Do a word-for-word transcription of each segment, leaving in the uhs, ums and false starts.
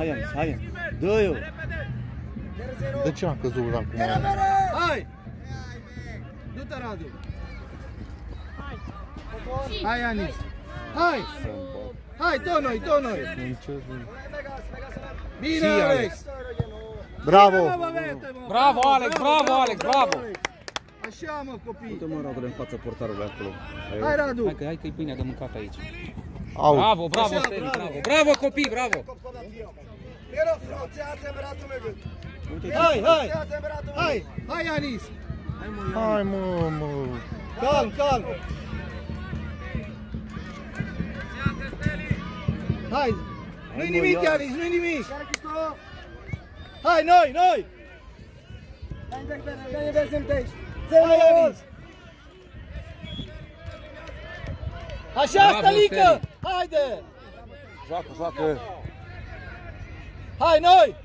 hai Ianis, hai. Dă-i-o. De ce am căzut acum? Hai! Du-te, Radu! Hai, Ianis! Hai! Hai, tot noi, tot noi! Bine, Alex! Bravo! Bravo, Alex, bravo, Alex, bravo! Așa, mă, copii! Uite, mă, Radu, în fața portarului acolo. Hai, Radu! Hai că hai că-i pâinea de mâncat aici. Au. Bravo, bravo, Steli, bravo! Bravo, copii, bravo! Hai, hai! Hai, hai, Ianis! Hai, mă, mă. Calm, calm! Hai! Nu-i nimic, Ianis, nu-i nimic! Hai, noi, noi! Hai, Ianis! Așa, Stelică! Haide! Joacă, joacă! Hai, noi!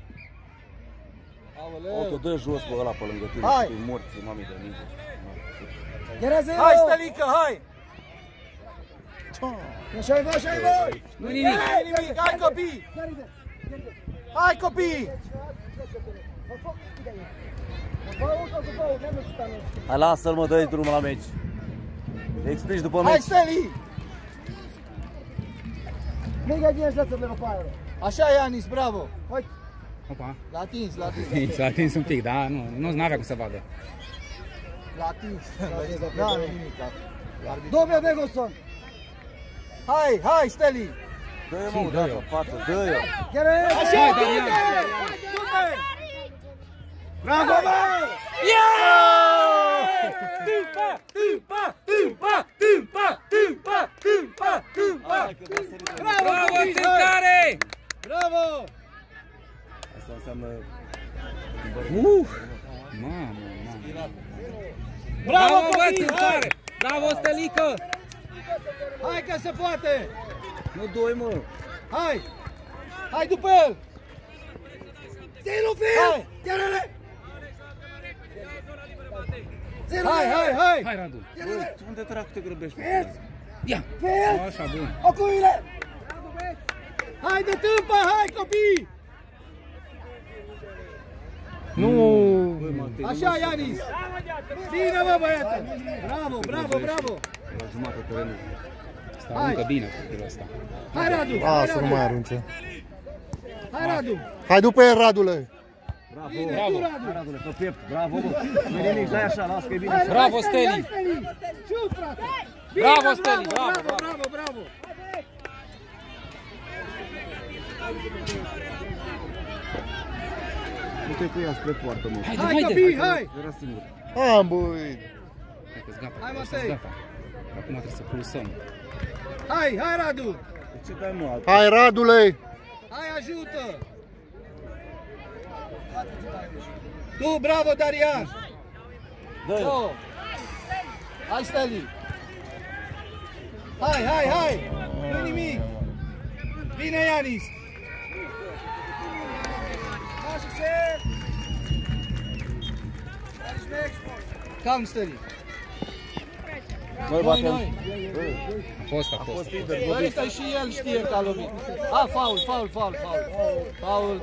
O, te dă jos, bă, ăla pe lângă tine. Hai! Tu-i morți, mami de mine. Hai, Stelică, hai! Așa-i voi, așa-i voi! Nu nimic! Nu nimic, hai copii! Hai copii! Hai, lasă-l, mă, dă-i drumul la meci. Te explici după Hai, meci. Steli! Așa, Ianis, bravo! Opa! L-a atins, l-a atins. S-a atins un pic, da? Nu, nu avea cum să vadă. L-a atins. Da, nu nimic. Domnule Begoson! Hai, hai, Steli! Dă-i, mă, dă-i în față, dă-i-o. Așa, Hai, du-te! Damian! Du-te! Bravo, mă! Tâmpa! Tâmpa! Tâmpa! Tâmpa! Tâmpa! Tâmpa! Tâmpa! Bravo, Bravo, copii, hai! țântare! Bravo! Asta înseamnă... Uf! Mamă, mamă! Bravo, Bravo, bă, copii, hai! țântare! Bravo, Stelică! Hai că se poate! Nu doi, mă! Hai! Hai după el! Ține-l, Hai! Chiar-le! Hai, hai, hai! Hai, Radu! Bă, unde dracu te grăbești? Ia! Așa, bun! Ocuile! Hai de tâmpă, hai copii! Nu! Așa, Ianis! Bine, mă, băiete! Bravo, bravo, bravo! La jumătate terenul. Asta aruncă bine copilul ăsta. Hai, Radu! Hai, A, să nu Radu! mai arunce. Hai, Radu! Hai după el, Radule! Bravo, Bine, Bravo. tu, Radu! Hai, Radule, pe piept, bravo, bă! Nu-i nimic, dai așa, las că e bine. Hai, Bravo, hai, Steli! hai, Steli! Șut, frate! Bine, Bravo, Steli, bravo, bravo, bravo, bravo! Du-te cu ea spre poartă, mă. Haide, Hai, haide! copii, hai! Era singur. Am, băi! Hai că-s gata, Hai, că Matei. ăștia-s gata. Acum trebuie să pulsăm. Hai, hai, Radu! De ce dai, mă? Hai, Radule! Hai, ajută! Tu, bravo, Darian! Dă-i! Oh. Hai, Steli! Hai, hai, hai! Nu nimic! Bine, Ianis! Calm, Steli! Noi Noi, batem. noi! A fost, a A fost. fost lider, Bă, ăsta și el știe că a lovit. A, faul, faul, faul, faul. Faul.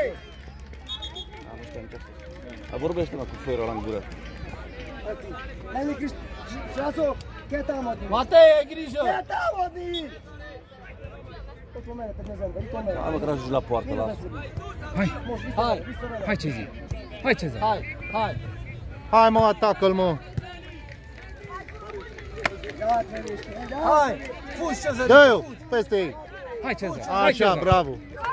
A, vorbește-mă cu fără ăla în gură. Matei, ai grijă! Hai, mă, că ajungi la poartă, lasă. Hai! Hai, Hai, Cezar! Hai, Cezar! hai, hai! Hai, mă, atacă-l, mă! Hai! Fugi, Cezar! Dă-i-o! Peste ei! Hai, Cezar! Hai, Așa, Cezar! bravo!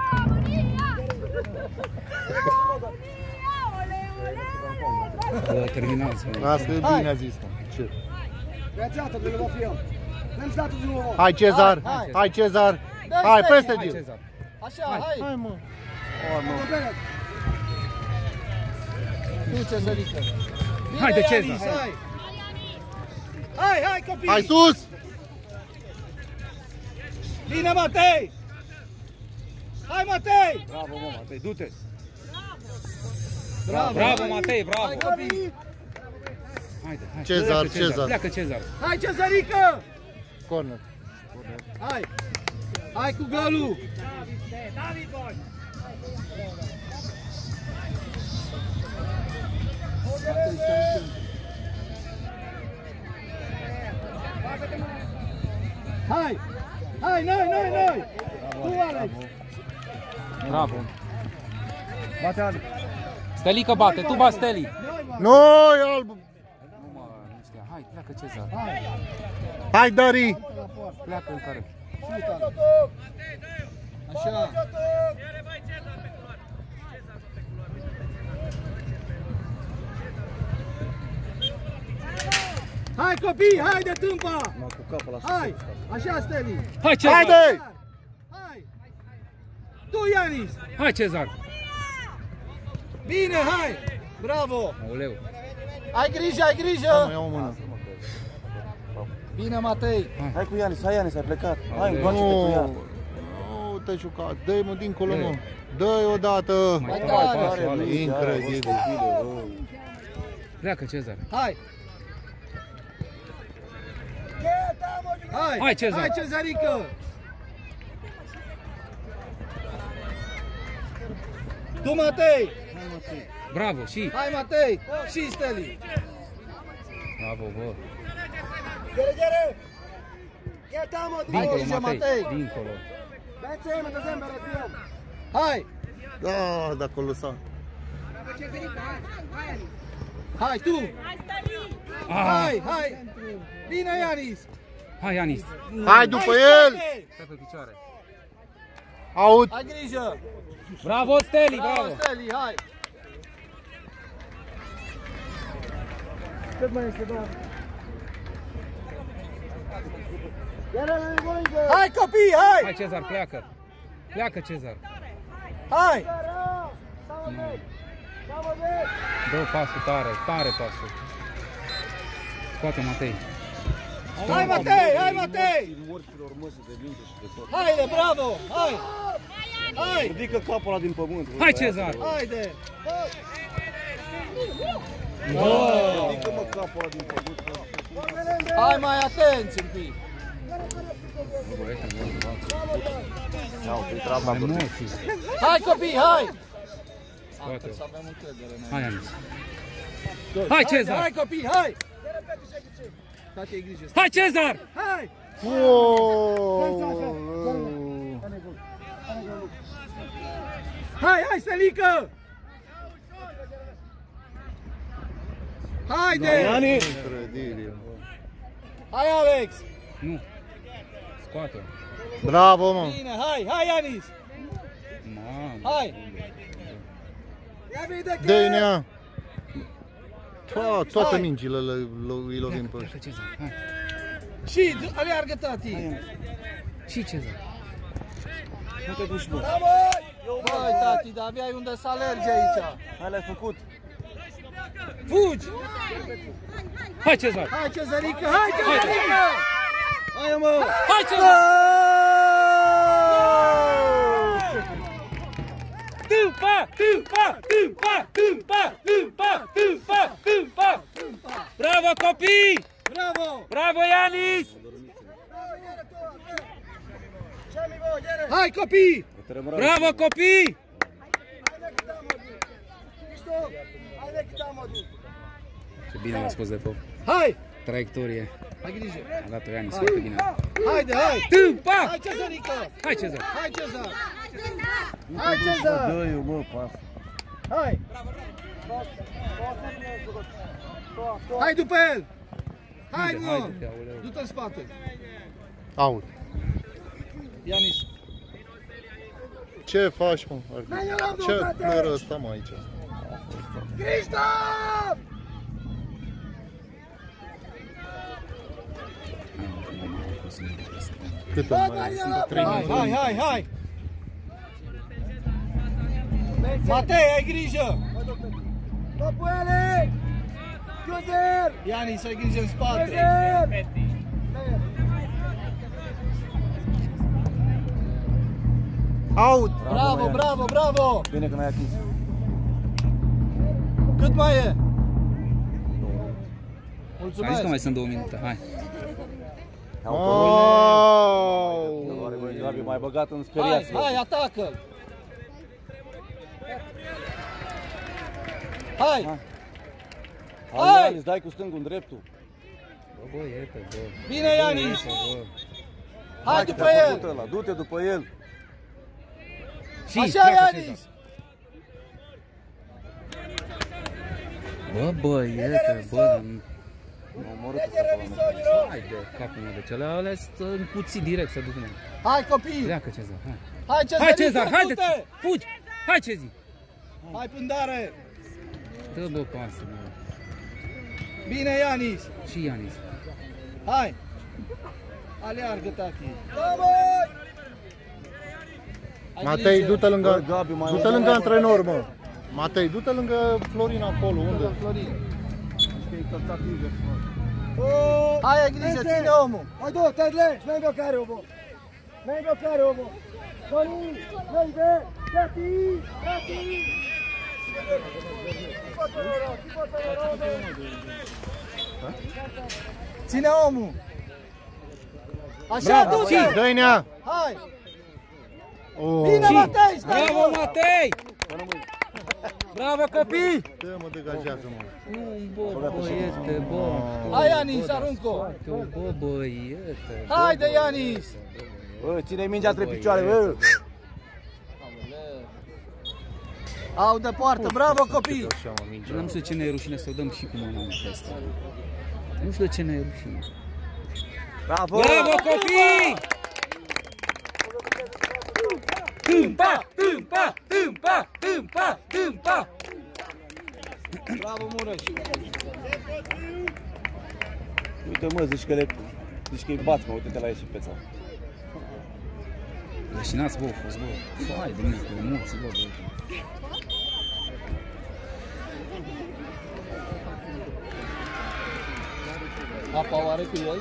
Bă, terminați, mă. Asta e Hai. bine a zis, mă. Ce? Hai, Hai, Cezar! Hai, hai. Hai, Cezar! Dă-i, Hai, Steli, peste Hai, tir! Cezar! Așa, hai! Hai, mă! Tu, Cezărică! Hai de Bine, Cezar. Ianis, hai! Hai, hai, copii! Hai, sus! Bine, Matei! Hai, Matei! Bravo, mă, Matei, du-te! Bravo, Bravo, hai. Matei, bravo! Hai, copii! Haide, hai! Cezar, Pleacă, Cezar. Pleacă, Cezar! Hai, Cezărică! Corner! Hai! Hai cu golul! Bravo. Bate Adi. Stelică bate, tu bați Steli. Nu, e alb. Nu mă, nu știa. Hai, pleacă Cezar. Hai, Dari. Pleacă în care. Așa. Hai copii, hai de tâmpa! Mă, cu capul la Hai! Așa, Steli! Hai Cezar. Haide! Hai! Tu, Ianis! Hai Cezar. Bine, hai! Bravo! Aoleu. Ai grijă, ai Mă, grijă! iau o mână. Bine, Matei! Hai cu Ianis, hai Ianis, ai plecat. Hai, întoarce-te cu Nu, ea. nu te juca. Dă-i mă dincolo, mă. Dă-i odată. Mai Hai, dau hai, pasul, Ale. Incredibil. Pleacă Cezar. Hai! Hai! Hai, Cezar. Hai, Cezarică! Tu, Matei! Bravo, și. Hai, Matei! Și Steli! Bravo, bă. Hai, Dincolo, grijă, Matei. Matei! Dincolo. Hai! Da, de acolo s-a. Hai, tu! Ah, Hai, hai! Bine, Ianis! hai, Ianis. Hai după Hai, el. Steli! Stai pe picioare. Aut. Ai grijă! Bravo, Steli, Bravo, bravo. Steli, hai! Cât mai este, doar? Hai, copii, hai! Hai, Cezar, pleacă. Pleacă, Cezar. Hai! Dă pasul tare, tare pasul. Scoate, Matei. Hai, Matei, hai, Matei! Morților măsă de minte și de tot. Haide, bravo! Hai! Hai! Ridică capul ăla din pământ. Hai, Cezar. Haide! Ridică mă capul ăla din pământ. Hai mai atenți un pic! Ia uite, treaba la Emoții. Hai, copii, hai! Scoate-o. Să avem încredere în Hai, Ianis. Hai, Cezar. Hai, copii, hai! Tati, ai grijă! Hai, Cezar. Hai! Wow. Hai, hai, Stelică! Haide! Iani! Incredibil. Hai, Alex! Nu. Scoate-o. Bravo, mă. Bine, hai, hai, Ianis! Mamă. Hai! Dă-i nea. To- Toate Hai. mingile le, le, îi lovim pe Pleacă, ăștia. Cezar. Hai. Și aleargă, tati! Și Cezar. Nu te duci, bă. Hai, tati, dar aveai unde să alergi aici! Hai, le-ai făcut. Fugi! Hai, Cezar. Hai, Cezarică, hai, Cezarică! Hai, mă! Hai, Cezar. Tâmpa, tâmpa, tâmpa, tâmpa, tâmpa, tâmpa, tâmpa. Bravo, copii! Bravo! Bravo, Ianis! Hai, copii! Bravo, copii! Ce bine l-a spus de tot. Hai! Traiectorie. Ai grijă! A dat-o Ianis foarte bine. Haide, hai! Tâmpa! Hai, Cezarică! Hai, Cezar! Hai, Cezar! Hai, Cezar! Dă-i, mă, pas. Hai! Hai după el! Hai, Haide, mă! haide, aoleu. Du-te în spate! Aut. Ianis! Ce faci, mă? Ce plără ăsta, mă, aici? Cristof! Cât mai sunt? Trei Hai, hai, hai, hai! Matei, ai grijă! Topuele! Ciozer! Ianis, ai grijă în spate! Ciozer! Aut! Bravo, bravo, bravo! Bine că n-ai atins. Cât mai e? Am zis Mulțumesc! că mai sunt două minute, hai. Wow! Gabi, mai băgat în Hai, speriație. hai, atacă-l! Hai! Hai, Hai! Ianis, dai cu stângul în dreptul. Bă, băiete, bă. Bine, Ianis! Bă. Hai că după te-a el! făcut ăla, du-te după el. Și, Așa, pleacă Ianis! Cezar. Bă, băiete, bă, M-a omorât ăsta pe la hai de capul meu de cele alea sunt cuții direct să duc mă. Hai, copii! Pleacă Cezar, hai. Hai, Cezar! Hai Cezar, haide, du-te! fugi! Hai Cezi! Hai, pândare! Dă bă pasă, bă. Bine, Ianis! Și Ianis. Hai! Aleargă, tati! Matei, du-te lângă, Bă, Gabi, mai du-te au- lângă antrenor, mă. Matei, du-te lângă Florin acolo, unde? Hai, ai grijă, ține omul! Hai, du, Tedle, não bloccare, uomo. Non bloccare, uomo. Tony, Leide, Tati, Tati. Ține omul! Așa, Bravo, du-te! Dă-i nea! Hai! Oh. Bine, Matei, stai Bravo, acolo! Matei! Bravo, copii! Dă-mă, degajează-mă. Nu, bă, băiete, bă. Hai, Ianis, aruncă-o! Bă, băiete. Haide, Ianis! Bă, ține mingea între picioare, bă! Au de poartă, bravo, copii! Așa, mă, mingea. Nu știu de ce ne e rușine să o dăm și cu mâna în asta. Nu știu de ce ne e rușine. Bravo! Bravo, copii! Tâmpa, tâmpa, tâmpa, tâmpa, tâmpa! Bravo, Mureș! Uite, mă, zici că le... Zici că îi bați, mă, uite-te la ei și feța. Leșinați, bă, au fost, bă. Hai de mine, cu emoții, bă, bă. Apa oare cu el?